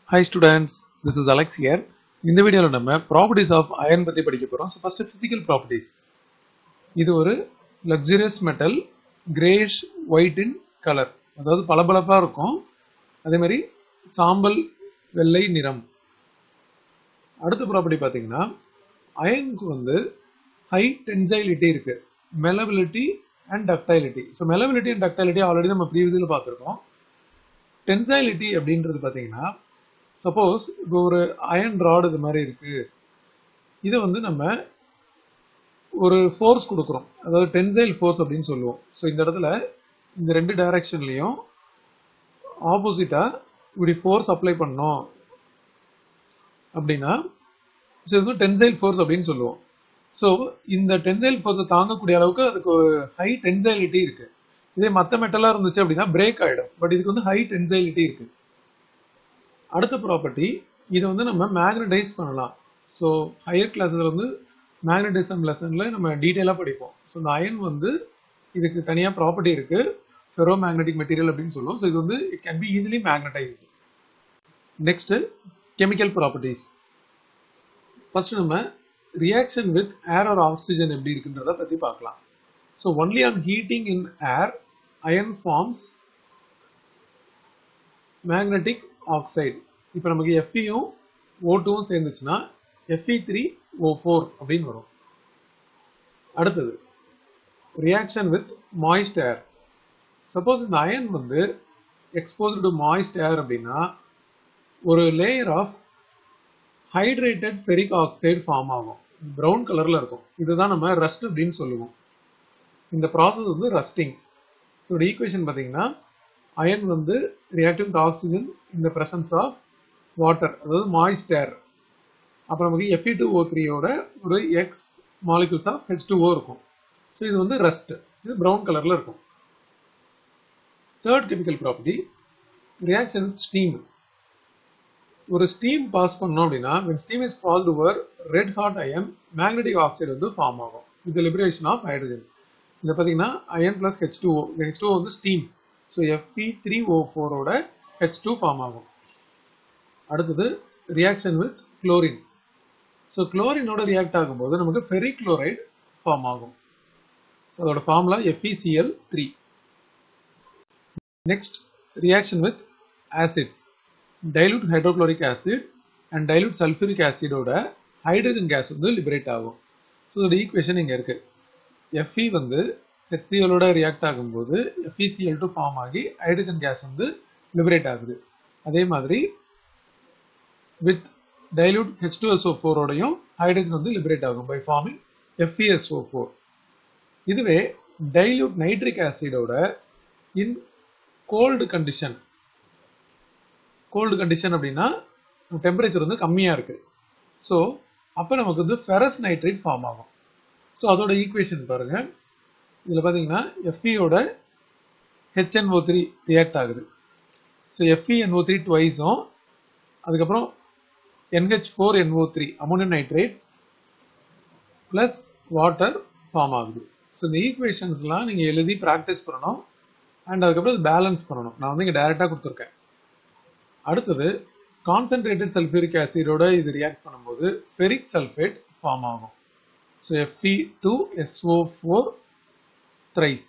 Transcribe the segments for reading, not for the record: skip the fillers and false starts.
Hi students, this is Alex here. இந்த வீடியோல நம்ம properties of iron பத்தி படிக்க போறோம். So first physical properties. இது ஒரு luxurious metal grayish white in color. அதாவது பளபளப்பா இருக்கும். அதே மாதிரி சாம்பல் வெள்ளை நிறம். அடுத்த ப்ராப்பர்ட்டி பாத்தீங்கன்னா அயனுக்கு வந்து high tensility இருக்கு. Malleability and ductility. So malleability and ductility already நம்ம previously பார்த்திருக்கோம். Tensility அப்படின்றது பாத்தீங்கன்னா சப்போஸ் இப்போ ஒரு அயன் ராட் இது மாதிரி இருக்கு, இதை வந்து நம்ம ஒரு ஃபோர்ஸ் கொடுக்குறோம், அதாவது டென்சைல் ஃபோர்ஸ் அப்படின்னு சொல்லுவோம். ஸோ இந்த இடத்துல இந்த ரெண்டு டைரக்ஷன்லையும் ஆப்போசிட்டா இப்படி ஃபோர்ஸ் அப்ளை பண்ணோம் அப்படின்னா இது வந்து டென்சைல் ஃபோர்ஸ் அப்படின்னு சொல்லுவோம். ஸோ இந்த டென்சைல் ஃபோர்ஸை தாங்கக்கூடிய அளவுக்கு அதுக்கு ஒரு ஹை டென்சைலிட்டி இருக்கு. இதே மற்ற மெட்டலா இருந்துச்சு அப்படின்னா பிரேக் ஆயிடும். பட் இதுக்கு வந்து ஹை டென்சைலிட்டி இருக்கு. அடுத்த ப்ராப்பர்ட்டி, இதை வந்து நம்ம மேக்னடைஸ் பண்ணலாம். ஸோ ஹையர் கிளாஸில் வந்து மேக்னட்டிசம் லெசனில் நம்ம டீட்டெயிலாக படிப்போம். ஸோ இந்த அயன் வந்து இதுக்கு தனியாக ப்ராப்பர்ட்டி இருக்கு, ஃபெரோ மேக்னெட்டிக் மெட்டீரியல் அப்படின்னு சொல்லுவோம். ஸோ இது வந்து it can be easily magnetised. Next chemical properties. First நம்ம reaction with air or oxygen எப்படி இருக்குன்றத பற்றி பார்க்கலாம். So only on heating in air iron forms magnetic oxide. இப்போ நமக்கு Fe-யும் O2வும் சேர்ந்துச்சுன்னா Fe3O4 அப்படின்னு வரும். அடுத்தது reaction with moist air. Suppose இந்த அயன் வந்து எக்ஸ்போஸ்டு டு மாய்ஸ்ட் ஏர் அப்படின்னா ஒரு layer of hydrated ferric oxide form ஆகும். ப்ரௌன் கலர்ல இருக்கும். இதுதான் நம்ம ரஸ்ட் அப்படின்னு சொல்லுவோம். இந்த ப்ராசஸ் வந்து ரஸ்டிங். இதோட ஈக்குவேஷன் பார்த்தீங்கன்னா அயன் வந்து reacting to oxygen in the presence of water, அதாவது மாய்ஸ்ட் ஏர். அப்புறம் நமக்கு Fe2O3யோட ஒரு X மாலிகூல்ஸ் ஆஃப் H2O இருக்கும். ஸோ இது வந்து ரஸ்ட். இது ப்ரௌன் கலர்ல இருக்கும். Third chemical property, reaction with steam. ஒரு ஸ்டீம் பாஸ் பண்ணோம் அப்படின்னா when steam is passed over red hot iron, magnetic oxide வந்து ஃபார்ம் ஆகும் with the liberation of hydrogen. இதை பார்த்தீங்கன்னா அயன் பிளஸ் H2O, இந்த H2O வந்து ஸ்டீம். ஸோ Fe3O4 ஓட H2 ஃபார்ம் ஆகும். அடுத்தது ரியாக்ஷன் வித் குளோரின். ஸோ குளோரினோட ரியாக்ட் ஆகும்போது நமக்கு ஃபெரிக் குளோரைடு ஃபார்ம் ஆகும். ஸோ அதோட formula FeCl3. Next reaction with acids. Dilute hydrochloric acid and dilute sulphuric ஆசிடோட ஹைட்ரஜன் கேஸ் வந்து லிபரேட் ஆகும். ஸோ இதோட ஈக்குவேஷன் இங்கே இருக்கு. Fe வந்து HCl-ஓட ரியாக்ட் ஆகும்போது FeCl2 ஃபார்ம் ஆகி ஹைட்ரஜன் கேஸ் வந்து லிபரேட் ஆகுது. அதே மாதிரி வித் டைலூட் H2SO4 ஓடையும் ஹைட்ரஜன் வந்து லிபரேட் ஆகும் பை ஃபார்மிங் FeSO4. இதுவே டைலூட் நைட்ரிக் ஆசிடோட இன் கோல்டு கண்டிஷன் அப்படின்னா டெம்பரேச்சர் வந்து கம்மியா இருக்கு. ஸோ அப்போ நமக்கு வந்து ஃபெரஸ் நைட்ரேட் ஃபார்ம் ஆகும். ஸோ அதோட ஈக்குவேஷன் பாருங்க. இதில் பார்த்தீங்கன்னா Fe-யோட HNO3 ரியாக்ட் ஆகுது. ஸோ FeNO3 ட்வைஸும் அதுக்கப்புறம் NH4NO3 ammonium nitrate plus water form ஆகுது. ஸோ இந்த ஈக்குவேஷன்ஸ்லாம் நீங்கள் எழுதி ப்ராக்டிஸ் பண்ணணும் அண்ட் அதுக்கப்புறம் இது பேலன்ஸ் பண்ணணும். நான் வந்து இங்கே டைரெக்டாக கொடுத்துருக்கேன். அடுத்தது கான்சென்ட்ரேட்டட் சல்ஃபியூரிக் ஆசிடோட இது ரியாக்ட் பண்ணும்போது ஃபெரிக் சல்ஃபேட் ஃபார்ம் ஆகும். So Fe2SO4 thrice.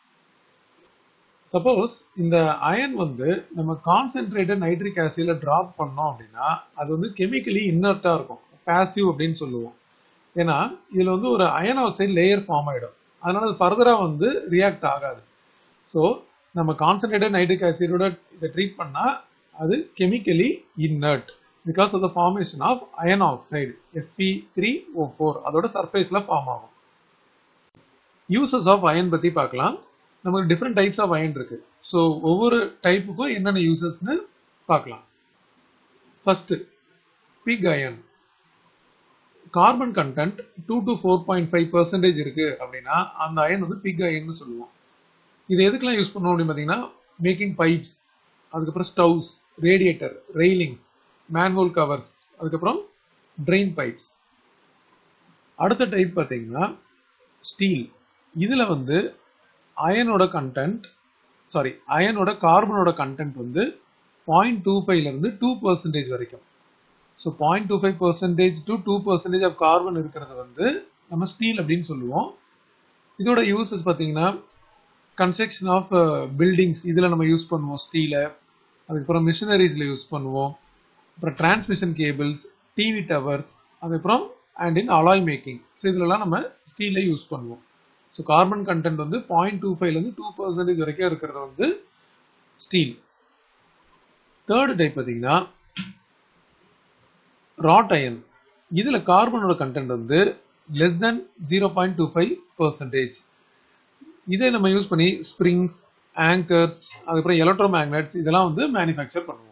சப்போஸ் இந்த அயன் வந்து நம்ம கான்சென்ட்ரேட்டட் நைட்ரிக் ஆசிட்ல டிராப் பண்ணோம் அப்படின்னா அது வந்து கெமிக்கலி இன்னர்ட்டா இருக்கும், பாசிவ் அப்படின்னு சொல்லுவோம். ஏன்னா இதுல வந்து ஒரு அயன் ஆக்சைடு லேயர் ஃபார்ம் ஆயிடும். அதனால அது ஃபர்தரா வந்து ரியாக்ட் ஆகாது. ஸோ நம்ம கான்சென்ட்ரேட்டட் நைட்ரிக் ஆசிடோட இதை ட்ரீட் பண்ணா அது chemically inert because of the formation of iron oxide Fe3O4 அதோட சர்ஃபேஸ்ல ஃபார்ம் ஆகும். யூசஸ் ஆஃப் அயன் பத்தி பார்க்கலாம். நமக்கு டிஃப்ரெண்ட் டைப்ஸ் ஆஃப் அயன் இருக்கு. ஸோ ஒவ்வொரு டைப்புக்கும் என்னென்ன யூசஸ்ன்னு பார்க்கலாம். First pig iron. Carbon content 2 to 4.5% இருக்கு அப்படின்னா அந்த அயன் வந்து பிக் அயன்னு சொல்லுவோம். இது எதுக்கெல்லாம் யூஸ் பண்ணுவோம் அப்படின்னு பார்த்தீங்கன்னா மேக்கிங் பைப்ஸ், அதுக்கப்புறம் stoves, radiator, railings, manhole covers, அதுக்கப்புறம் ட்ரெயின் பைப்ஸ். அடுத்த டைப் பார்த்தீங்கன்னா ஸ்டீல். இதுல வந்து அயனோட கார்பனோட கண்டென்ட் வந்து 0.25 இருந்து 2% வரைக்கும். ஸோ 0.25% to 2% ஆஃப் கார்பன் இருக்கிறது வந்து நம்ம ஸ்டீல் அப்படின்னு சொல்லுவோம். இதோட யூசஸ் பார்த்தீங்கன்னா கன்ஸ்ட்ரக்ஷன் ஆஃப் பில்டிங்ஸ் இதில் நம்ம யூஸ் பண்ணுவோம் ஸ்டீலை. அதுக்கப்புறம் மிஷினரிஸில் யூஸ் பண்ணுவோம். அப்புறம் டிரான்ஸ்மிஷன் கேபிள்ஸ், டிவி டவர்ஸ், அதுக்கப்புறம் and in alloy making. So இதுலலாம் நம்ம ஸ்டீலை யூஸ் பண்ணுவோம். ஸோ கார்பன் கண்டென்ட் வந்து 0.25 2% வரைக்கும் இருக்கிறது வந்து ஸ்டீல். தேர்ட் டைப் பார்த்தீங்கன்னா ராட் அயன். இதில் கார்பனோட கண்டென்ட் வந்து லெஸ் தென் 0.25%. இதை நம்ம யூஸ் பண்ணி ஸ்ப்ரிங்ஸ், ஆங்கர்ஸ், அதுக்கப்புறம் எலக்ட்ரோ மேக்னெட்ஸ் இதெல்லாம் வந்து மேனுஃபேக்சர் பண்ணுவோம்.